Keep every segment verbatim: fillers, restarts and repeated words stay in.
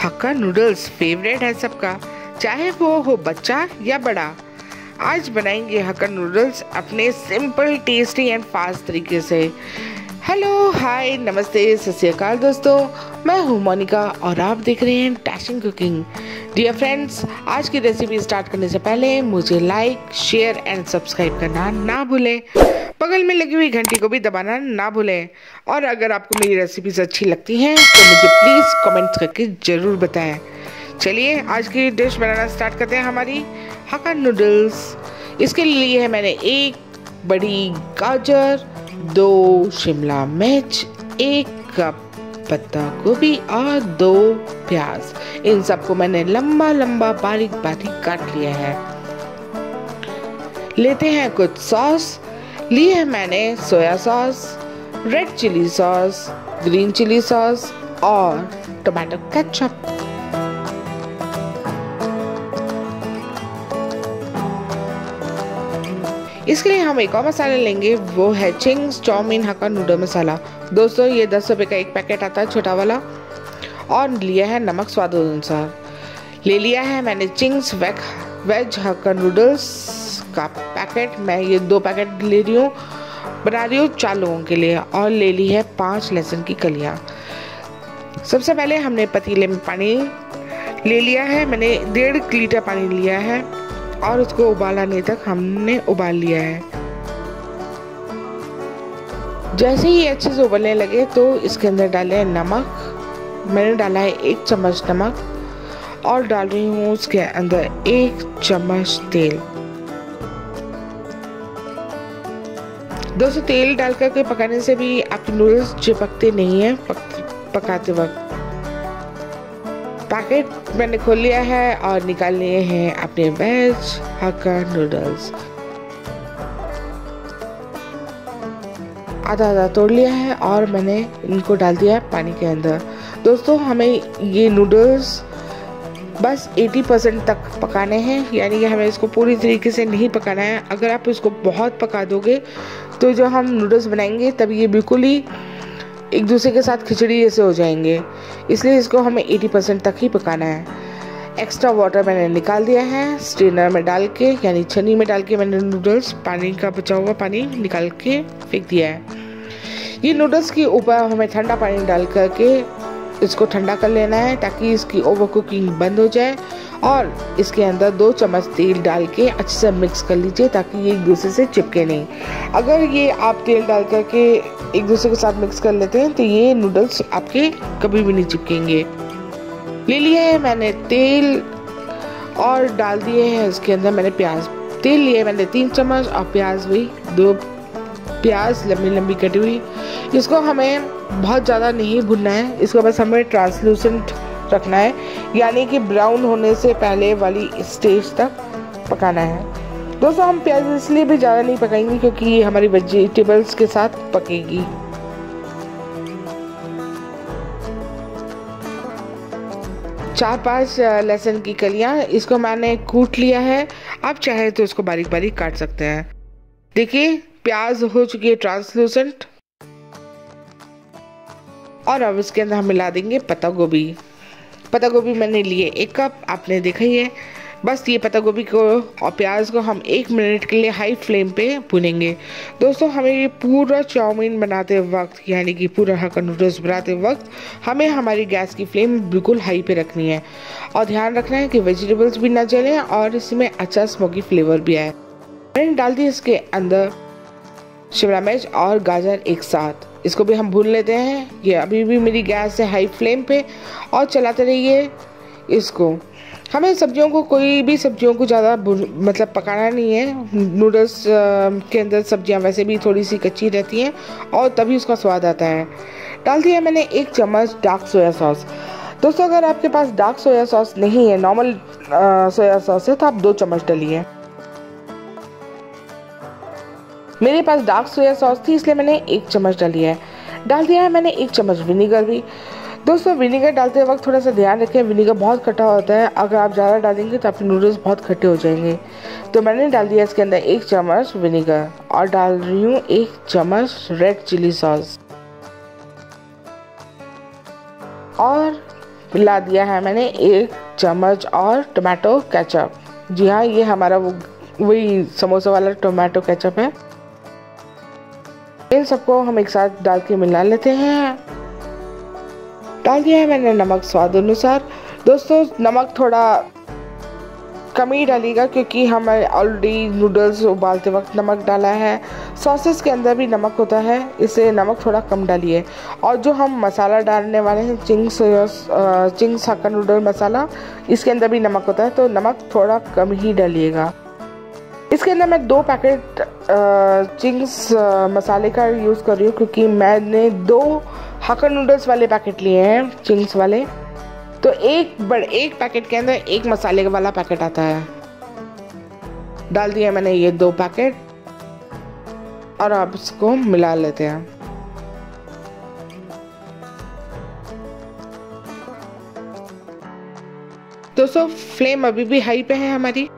हक्का noodles favourite है सबका, चाहे वो हो बच्चा या बड़ा। आज बनाएंगे हक्का नूडल्स अपने सिंपल, टेस्टी एंड फास्ट तरीके से। हेलो, हाय, नमस्ते, सत श्री अकाल दोस्तों, मैं हूँ मोनिका और आप देख रहे हैं डैशिंग कुकिंग। डियर फ्रेंड्स, आज की रेसिपी स्टार्ट करने से पहले मुझे लाइक, शेयर एंड सब्सक्राइब करना ना भूलें। बगल में लगी हुई घंटी को भी दबाना ना भूलें। और अगर आपको मेरी रेसिपीज अच्छी लगती हैं तो मुझे प्लीज़ कमेंट करके ज़रूर बताएं। चलिए आज की डिश बनाना स्टार्ट करते हैं, हमारी हक्का नूडल्स। इसके लिए है मैंने एक बड़ी गाजर, दो शिमला मिर्च, एक कप पत्ता गोभी और दो प्याज। इन सबको मैंने लंबा लंबा बारीक बारीक काट लिया है। लेते हैं कुछ सॉस। लिए है मैंने soya sauce, red chilli sauce, green chilli sauce और टोमेटो केचप। इसके लिए हम एक और मसाला लेंगे, वो है Ching's chowmein hakka noodle masala. दोस्तों ये दस रुपए का एक पैकेट आता है, छोटा वाला। और लिया है नमक स्वाद अनुसार। ले लिया है मैंने Ching's veg veg hakka noodles का पैकेट। मैं ये दो पैकेट ले रही हूँ, बना रही हूँ चार लोगों के लिए। और ले ली है पांच लहसुन की कलियाँ। सबसे पहले हमने पतीले में पानी ले लिया है, मैंने डेढ़ लीटर पानी लिया है और उसको उबाल आने तक हमने उबाल लिया है। जैसे ही अच्छे से उबलने लगे तो इसके अंदर डाले नमक। मैंने डाला है एक चम्मच नमक और डाल रही हूँ उसके अंदर एक चम्मच तेल। दोस्तों तेल डाल करके पकाने से भी आपके नूडल्स चिपकते नहीं है पक, पकाते वक्त। पैकेट मैंने खोल लिया है और निकाल लिए हैं अपने वेज हक्का नूडल्स। आधा आधा तोड़ लिया है और मैंने इनको डाल दिया है पानी के अंदर। दोस्तों हमें ये नूडल्स बस अस्सी परसेंट तक पकाने हैं, यानी कि हमें इसको पूरी तरीके से नहीं पकाना है। अगर आप इसको बहुत पका दोगे तो जो हम नूडल्स बनाएंगे तब ये बिल्कुल ही एक दूसरे के साथ खिचड़ी जैसे हो जाएंगे। इसलिए इसको हमें अस्सी परसेंट तक ही पकाना है। एक्स्ट्रा वाटर मैंने निकाल दिया है स्ट्रेनर में डाल के, यानी छन्नी में डाल के मैंने नूडल्स पानी का बचा हुआ पानी निकाल के फेंक दिया है। ये नूडल्स के ऊपर हमें ठंडा पानी डाल करके इसको ठंडा कर लेना है ताकि इसकी ओवर कुकिंग बंद हो जाए। और इसके अंदर दो चम्मच तेल डाल के अच्छे से मिक्स कर लीजिए ताकि ये एक दूसरे से चिपके नहीं। अगर ये आप तेल डाल करके एक दूसरे के साथ मिक्स कर लेते हैं तो ये नूडल्स आपके कभी भी नहीं चिपकेंगे। ले लिए है मैंने तेल और डाल दिए हैं इसके अंदर मैंने प्याज। तेल लिए मैंने तीन चम्मच और प्याज भी दो प्याज लंबी लंबी कटी हुई। इसको हमें बहुत ज़्यादा नहीं भुनना है, इसको बस हमें ट्रांसलूसेंट रखना है, यानी कि ब्राउन होने से पहले वाली स्टेज तक पकाना है। दोस्तों हम प्याज इसलिए भी ज़्यादा नहीं पकाएंगे क्योंकि ये हमारी वेजिटेबल्स के साथ पकेगी। चार पांच लहसुन की कलियां, इसको मैंने कूट लिया है। आप चाहे तो इसको बारीक बारीक काट सकते हैं। देखिए प्याज हो चुकी है ट्रांसलूसेंट। और अब इसके अंदर हम मिला देंगे पत्ता गोभी। पत्ता गोभी मैंने लिए एक कप, आपने देखा ही है। बस ये पत्ता गोभी को और प्याज को हम एक मिनट के लिए हाई फ्लेम पे भूनेंगे। दोस्तों हमें ये पूरा चाउमीन बनाते वक्त, यानी कि पूरा हक्का नूडल्स बनाते वक्त हमें हमारी गैस की फ्लेम बिल्कुल हाई पे रखनी है। और ध्यान रखना है कि वेजिटेबल्स भी ना जलें और इसमें अच्छा स्मोकी फ्लेवर भी आए। मैंने डाल दी इसके अंदर शिमला मिर्च और गाजर एक साथ। इसको भी हम भून लेते हैं। ये अभी भी मेरी गैस है हाई फ्लेम पे और चलाते रहिए इसको। हमें सब्जियों को, कोई भी सब्जियों को ज़्यादा मतलब पकाना नहीं है। नूडल्स के अंदर सब्जियां वैसे भी थोड़ी सी कच्ची रहती हैं और तभी उसका स्वाद आता है। डाल दिया मैंने एक चम्मच डार्क सोया सॉस। दोस्तों अगर आपके पास डार्क सोया सॉस नहीं है, नॉर्मल सोया सॉस है, तो आप दो चम्मच डालिए। मेरे पास डार्क सोया सॉस थी इसलिए मैंने एक चम्मच डाली है। डाल दिया है मैंने एक चम्मच विनेगर भी। दोस्तों विनेगर डालते वक्त थोड़ा सा ध्यान रखें, विनेगर बहुत खट्टा होता है। अगर आप ज़्यादा डालेंगे तो आपके नूडल्स बहुत खट्टे हो जाएंगे। तो मैंने डाल दिया इसके अंदर एक चम्मच विनेगर और डाल रही हूँ एक चम्मच रेड चिली सॉस। और मिला दिया है मैंने एक चम्मच और टोमेटो केचप। जी हाँ, ये हमारा वो वही समोसा वाला टोमेटो केचप है। इन सबको हम एक साथ डाल के मिला लेते हैं। डाल दिया है मैंने नमक स्वाद अनुसार। दोस्तों नमक थोड़ा कम ही डालिएगा क्योंकि हमने ऑलरेडी नूडल्स उबालते वक्त नमक डाला है। सॉसेस के अंदर भी नमक होता है, इससे नमक थोड़ा कम डालिए। और जो हम मसाला डालने वाले हैं Ching's Ching's hakka noodle masala, इसके अंदर भी नमक होता है, तो नमक थोड़ा कम ही डालिएगा। इसके अंदर मैं दो पैकेट चिंग्स मसाले का यूज़ कर रही हूँ क्योंकि मैंने दो हक्का नूडल्स वाले पैकेट लिए हैं चिंग्स वाले, तो एक बड़े एक पैकेट के अंदर एक मसाले वाला पैकेट आता है। डाल दिया मैंने ये दो पैकेट और अब इसको मिला लेते हैं। दोस्तों फ्लेम अभी भी हाई पे है हमारी।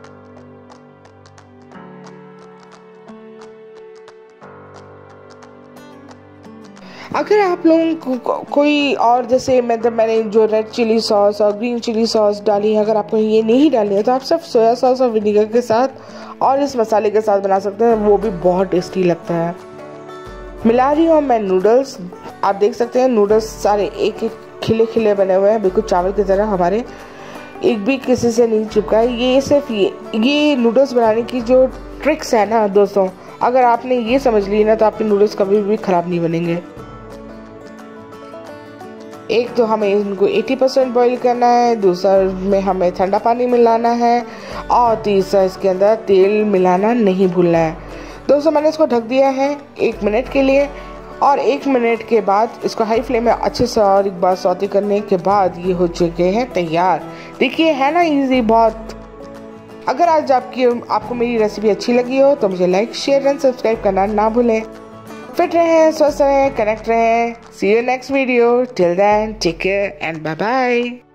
अगर आप लोगों को, को कोई और जैसे मतलब मैंने जो रेड चिली सॉस और ग्रीन चिली सॉस डाली है, अगर आपको ये नहीं डालनी है तो आप सिर्फ सोया सॉस और विनीगर के साथ और इस मसाले के साथ बना सकते हैं, वो भी बहुत टेस्टी लगता है। मिला रही हूँ मैं नूडल्स। आप देख सकते हैं नूडल्स सारे एक एक खिले खिले बने हुए हैं, बिल्कुल चावल की तरह, हमारे एक भी किसी से नहीं चिपका है। ये सिर्फ ये ये नूडल्स बनाने की जो ट्रिक्स है ना दोस्तों, अगर आपने ये समझ ली ना तो आपके नूडल्स कभी भी ख़राब नहीं बनेंगे। एक तो हमें इनको अस्सी परसेंट बॉईल करना है, दूसरा में हमें ठंडा पानी मिलाना है और तीसरा इसके अंदर तेल मिलाना नहीं भूलना है। दोस्तों मैंने इसको ढक दिया है एक मिनट के लिए और एक मिनट के बाद इसको हाई फ्लेम में अच्छे से और एक बार सौते करने के बाद ये हो चुके हैं तैयार। देखिए है ना इजी बहुत। अगर आज आपकी आपको मेरी रेसिपी अच्छी लगी हो तो मुझे लाइक शेयर एंड सब्सक्राइब करना ना भूलें। फिट रहें, स्वस्थ रहें, कनेक्ट रहें। See you next video. Till then take care and bye bye.